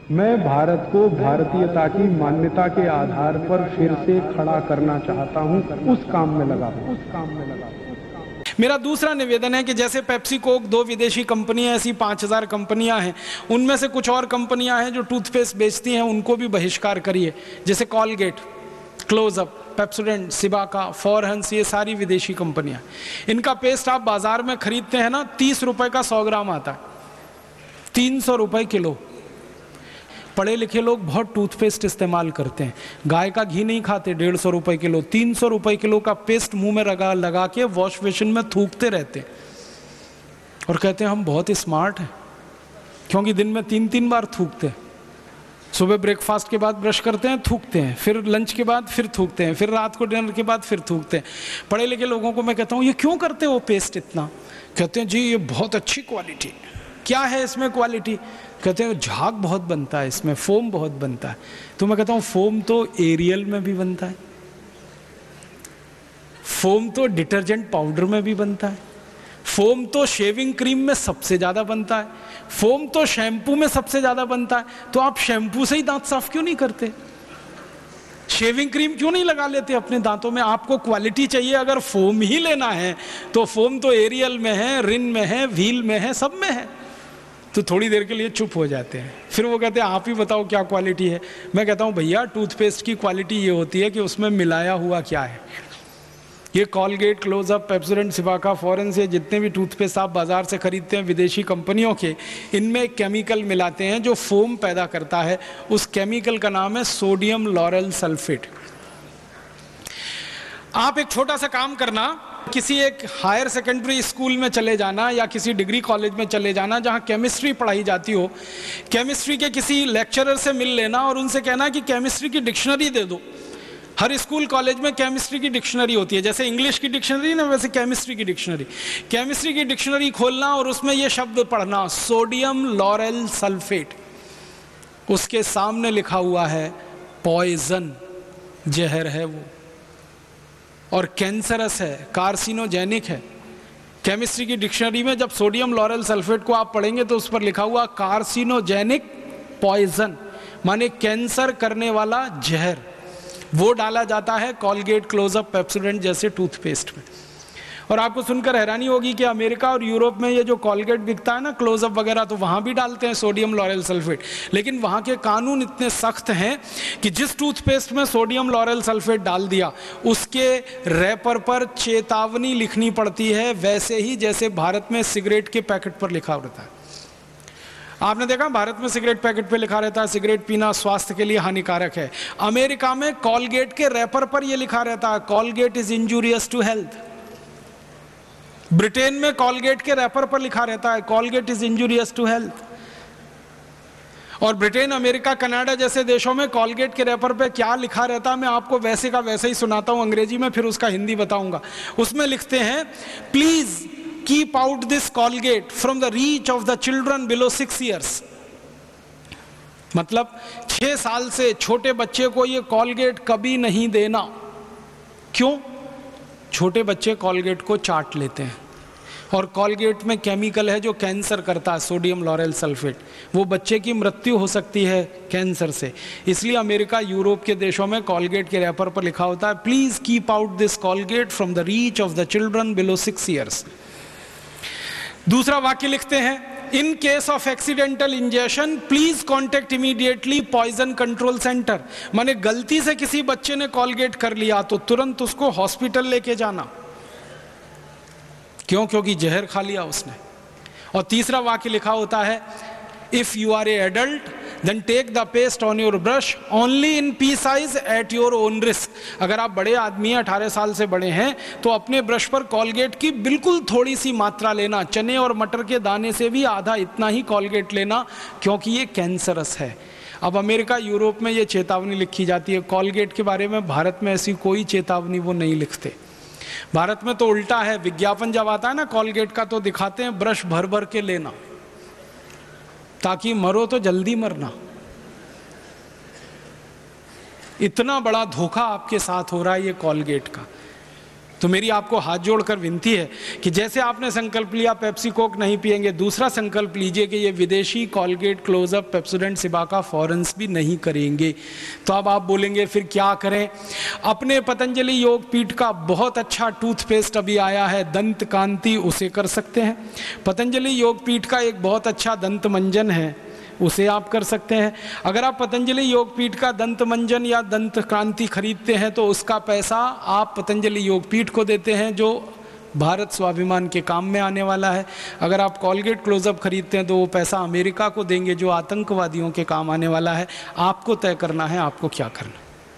मैं भारत को भारतीयता की मान्यता के आधार पर फिर से खड़ा करना चाहता हूं, उस काम में लगा हूं। मेरा दूसरा निवेदन है कि जैसे पेप्सी कोक 2 विदेशी कंपनियां, ऐसी 5000 कंपनियां हैं, उनमें से कुछ और कंपनियां हैं जो टूथपेस्ट बेचती हैं, उनको भी बहिष्कार करिए। जैसे Colgate, Closeup, Pepsodent, Cibaca, Forhans, ये सारी विदेशी कंपनियां। इनका पेस्ट आप बाजार में खरीदते हैं ना, 30 रुपए का 100 ग्राम आता है, 300 रुपए किलो। पढ़े लिखे लोग बहुत टूथपेस्ट इस्तेमाल करते हैं, गाय का घी नहीं खाते, 150 रुपए किलो, 300 रुपए किलो का पेस्ट मुंह में लगा के वॉश बेसिन में थूकते रहते हैं और कहते हैं हम बहुत स्मार्ट हैं, क्योंकि दिन में 3-3 बार थूकते हैं। सुबह ब्रेकफास्ट के बाद ब्रश करते हैं, थूकते हैं, फिर लंच के बाद फिर थूकते हैं, फिर रात को डिनर के बाद फिर थूकते हैं। पढ़े लिखे लोगों को मैं कहता हूँ ये क्यों करते हो पेस्ट इतना? कहते हैं जी ये बहुत अच्छी क्वालिटी। क्या है इसमें क्वालिटी? कहते हैं झाग बहुत बनता है इसमें, फोम बहुत बनता है। तो मैं कहता हूँ फोम तो एरियल में भी बनता है, फोम तो डिटर्जेंट पाउडर में भी बनता है, फोम तो शेविंग क्रीम में सबसे ज्यादा बनता है, फोम तो शैम्पू में सबसे ज्यादा बनता है। तो आप शैम्पू से ही दांत साफ क्यों नहीं करते? शेविंग क्रीम क्यों नहीं लगा लेते अपने दांतों में? आपको क्वालिटी चाहिए, अगर फोम ही लेना है तो फोम तो एरियल में है, रिन में है, व्हील में है, सब में है। तो थोड़ी देर के लिए चुप हो जाते हैं, फिर वो कहते हैं आप ही बताओ क्या क्वालिटी है। मैं कहता हूँ भैया टूथपेस्ट की क्वालिटी ये होती है कि उसमें मिलाया हुआ क्या है। ये Colgate, Closeup, Pepsodent, Cibaca, Forhans, ये जितने भी टूथपेस्ट आप बाजार से खरीदते हैं विदेशी कंपनियों के, इनमें एक केमिकल मिलाते हैं जो फोम पैदा करता है। उस केमिकल का नाम है सोडियम लॉरेल सल्फेट। आप एक छोटा सा काम करना, किसी एक हायर सेकेंडरी स्कूल में चले जाना या किसी डिग्री कॉलेज में चले जाना जहां केमिस्ट्री पढ़ाई जाती हो, केमिस्ट्री के किसी लेक्चरर से मिल लेना और उनसे कहना कि केमिस्ट्री की डिक्शनरी दे दो। हर स्कूल कॉलेज में केमिस्ट्री की डिक्शनरी होती है, जैसे इंग्लिश की डिक्शनरी ना, वैसे केमिस्ट्री की डिक्शनरी। केमिस्ट्री की डिक्शनरी खोलना और उसमें यह शब्द पढ़ना, सोडियम लॉरेल सल्फेट। उसके सामने लिखा हुआ है पॉइजन, जहर है वो, और कैंसरस है, कार्सिनोजेनिक है। केमिस्ट्री की डिक्शनरी में जब सोडियम लॉरेल सल्फेट को आप पढ़ेंगे तो उस पर लिखा हुआ कार्सिनोजेनिक पॉइजन, माने कैंसर करने वाला जहर, वो डाला जाता है कॉलगेट, क्लोजअप, पेप्सोडेंट जैसे टूथपेस्ट में। और आपको सुनकर हैरानी होगी कि अमेरिका और यूरोप में ये जो कॉलगेट बिकता है ना, क्लोजअप वगैरह, तो वहाँ भी डालते हैं सोडियम लॉरेल सल्फेट। लेकिन वहाँ के कानून इतने सख्त हैं कि जिस टूथपेस्ट में सोडियम लॉरेल सल्फेट डाल दिया उसके रैपर पर चेतावनी लिखनी पड़ती है, वैसे ही जैसे भारत में सिगरेट के पैकेट पर लिखा रहता है। आपने देखा भारत में सिगरेट पैकेट पे लिखा रहता है सिगरेट पीना स्वास्थ्य के लिए हानिकारक है। अमेरिका में कॉलगेट के रैपर पर यह लिखा रहता है Colgate is injurious to health. Britain में कॉलगेट के रैपर पर लिखा रहता है Colgate is injurious to health. और ब्रिटेन, अमेरिका, कनाडा जैसे देशों में कॉलगेट के रैपर पे क्या लिखा रहता है मैं आपको वैसे का वैसे ही सुनाता हूं अंग्रेजी में, फिर उसका हिंदी बताऊंगा। उसमें लिखते हैं please keep out this Colgate from the reach of the children below 6 years। मतलब 6 साल से छोटे बच्चे को ये कॉलगेट कभी नहीं देना। क्यों? छोटे बच्चे कॉलगेट को चाट लेते हैं और कॉलगेट में केमिकल है जो कैंसर करता है, सोडियम लॉरेल सल्फेट। वो बच्चे की मृत्यु हो सकती है कैंसर से। इसलिए अमेरिका, यूरोप के देशों में कॉलगेट के रैपर पर लिखा होता है please keep out this Colgate from the reach of the children below 6 years। दूसरा वाक्य लिखते हैं in case of accidental injection please contact immediately poison control centre. माने गलती से किसी बच्चे ने कॉलगेट कर लिया तो तुरंत उसको हॉस्पिटल लेके जाना। क्यों? क्योंकि जहर खा लिया उसने। और तीसरा वाक्य लिखा होता है if you are a adult then take the paste on your brush only in pea size at your own risk. अगर आप बड़े आदमी हैं, 18 साल से बड़े हैं, तो अपने ब्रश पर कॉलगेट की बिल्कुल थोड़ी सी मात्रा लेना, चने और मटर के दाने से भी आधा इतना ही कॉलगेट लेना, क्योंकि ये कैंसरस है। अब अमेरिका, यूरोप में ये चेतावनी लिखी जाती है, कॉलगेट के बारे में भारत में ऐसी कोई चेतावनी वो नहीं लिखते। भारत में तो उल्टा है, विज्ञापन जब आता है ना कॉलगेट का तो दिखाते हैं ब्रश भर भर के लेना, ताकि मरो तो जल्दी मरना। इतना बड़ा धोखा आपके साथ हो रहा है ये कॉलगेट का। तो मेरी आपको हाथ जोड़कर विनती है कि जैसे आपने संकल्प लिया पेप्सी कोक नहीं पिएंगे, दूसरा संकल्प लीजिए कि ये विदेशी Colgate, Closeup, Pepsodent, Cibaca Forhans भी नहीं करेंगे। तो अब आप बोलेंगे फिर क्या करें? अपने पतंजलि योग पीठ का बहुत अच्छा टूथपेस्ट अभी आया है, दंत कांति, उसे कर सकते हैं। पतंजलि योग पीठ का एक बहुत अच्छा दंत मंजन है, उसे आप कर सकते हैं। अगर आप पतंजलि योगपीठ का दंत मंजन या दंत क्रांति खरीदते हैं तो उसका पैसा आप पतंजलि योगपीठ को देते हैं, जो भारत स्वाभिमान के काम में आने वाला है। अगर आप कॉलगेट क्लोजअप खरीदते हैं तो वो पैसा अमेरिका को देंगे, जो आतंकवादियों के काम आने वाला है। आपको तय करना है आपको क्या करना।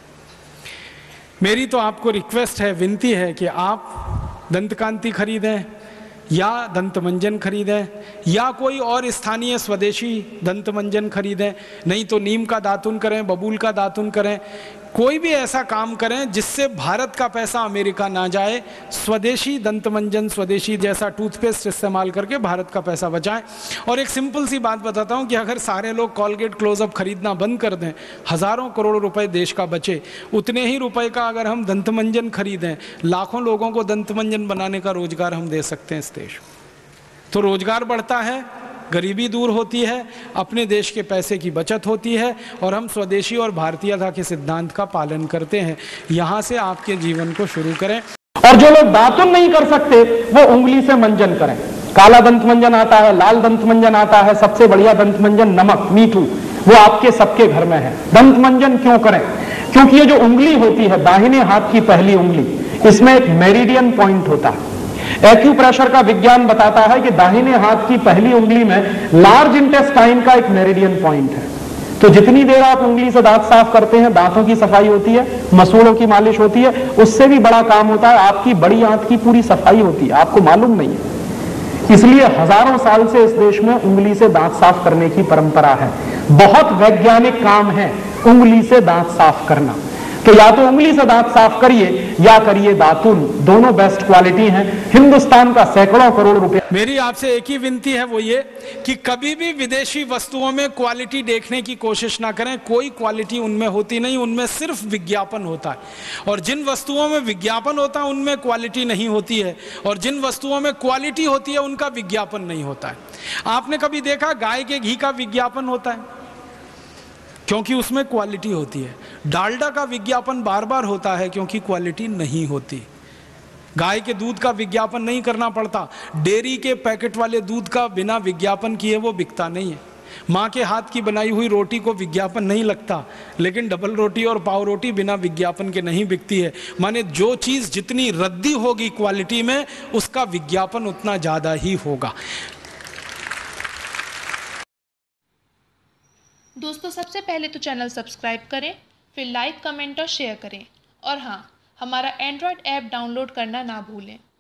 मेरी तो आपको रिक्वेस्ट है, विनती है कि आप दंत कांति खरीदें या दंत मंजन खरीदें या कोई और स्थानीय स्वदेशी दंत मंजन खरीदें, नहीं तो नीम का दातुन करें, बबूल का दातुन करें, कोई भी ऐसा काम करें जिससे भारत का पैसा अमेरिका ना जाए। स्वदेशी दंत मंजन, स्वदेशी जैसा टूथपेस्ट इस्तेमाल करके भारत का पैसा बचाएं। और एक सिंपल सी बात बताता हूं कि अगर सारे लोग कॉलगेट क्लोजअप खरीदना बंद कर दें, हज़ारों करोड़ रुपए देश का बचे। उतने ही रुपए का अगर हम दंत मंजन खरीदें, लाखों लोगों को दंत मंजन बनाने का रोजगार हम दे सकते हैं इस देश। तो रोजगार बढ़ता है, गरीबी दूर होती है, अपने देश के पैसे की बचत होती है और हम स्वदेशी और भारतीयता के सिद्धांत का पालन करते हैं। यहाँ से आपके जीवन को शुरू करें। और जो लोग दातुन नहीं कर सकते वो उंगली से मंजन करें। काला दंत मंजन आता है, लाल दंत मंजन आता है, सबसे बढ़िया दंत मंजन नमक मीठू, वो आपके सबके घर में है। दंत मंजन क्यों करें? क्योंकि ये जो उंगली होती है, दाहिने हाथ की पहली उंगली, इसमें एक मेरिडियन पॉइंट होता है। एक्यूप्रेशर का विज्ञान बताता है कि दाहिने हाथ की पहली उंगली में लार्ज इंटेस्टाइन का एक मेरिडियन पॉइंट है। तो जितनी देर आप उंगली से दांत साफ करते हैं, दांतों की सफाई होती है, मसूड़ों की मालिश होती है, उससे भी बड़ा काम होता है, आपकी बड़ी आंत की पूरी सफाई होती है, आपको मालूम नहीं है। इसलिए हजारों साल से इस देश में उंगली से दांत साफ करने की परंपरा है। बहुत वैज्ञानिक काम है उंगली से दांत साफ करना। तो या तो उंगली से दांत साफ करिए या करिए दातुन, दोनों बेस्ट क्वालिटी हैं। हिंदुस्तान का सैकड़ों करोड़ रुपए। मेरी आपसे एक ही विनती है, वो ये कि कभी भी विदेशी वस्तुओं में क्वालिटी देखने की कोशिश ना करें। कोई क्वालिटी उनमें होती नहीं, उनमें सिर्फ विज्ञापन होता है। और जिन वस्तुओं में विज्ञापन होता है उनमें क्वालिटी नहीं होती है, और जिन वस्तुओं में क्वालिटी होती है उनका विज्ञापन नहीं होता है। आपने कभी देखा गाय के घी का विज्ञापन होता है? क्योंकि उसमें क्वालिटी होती है। डालडा का विज्ञापन बार बार होता है क्योंकि क्वालिटी नहीं होती। गाय के दूध का विज्ञापन नहीं करना पड़ता। डेयरी के पैकेट वाले दूध का बिना विज्ञापन किए वो बिकता नहीं है। माँ के हाथ की बनाई हुई रोटी को विज्ञापन नहीं लगता, लेकिन डबल रोटी और पाव रोटी बिना विज्ञापन के नहीं बिकती है। माने जो चीज़ जितनी रद्दी होगी क्वालिटी में, उसका विज्ञापन उतना ज़्यादा ही होगा। दोस्तों, सबसे पहले तो चैनल सब्सक्राइब करें, फिर लाइक, कमेंट और शेयर करें। और हाँ, हमारा एंड्रॉयड ऐप डाउनलोड करना ना भूलें।